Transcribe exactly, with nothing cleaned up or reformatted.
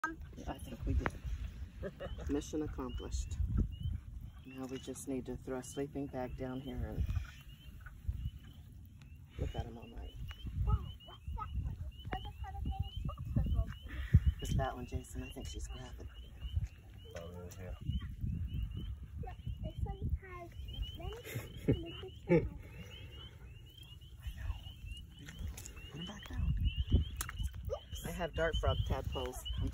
I think we did. Mission accomplished. Now we just need to throw a sleeping bag down here and look at them all night. Wow, what's that one? Does it have a little spot? It's that one, Jason. I think she's grabbing. Oh, really? Yeah. Look, this one has many spots and this one has... Put them back down. I have dart frog tadpoles.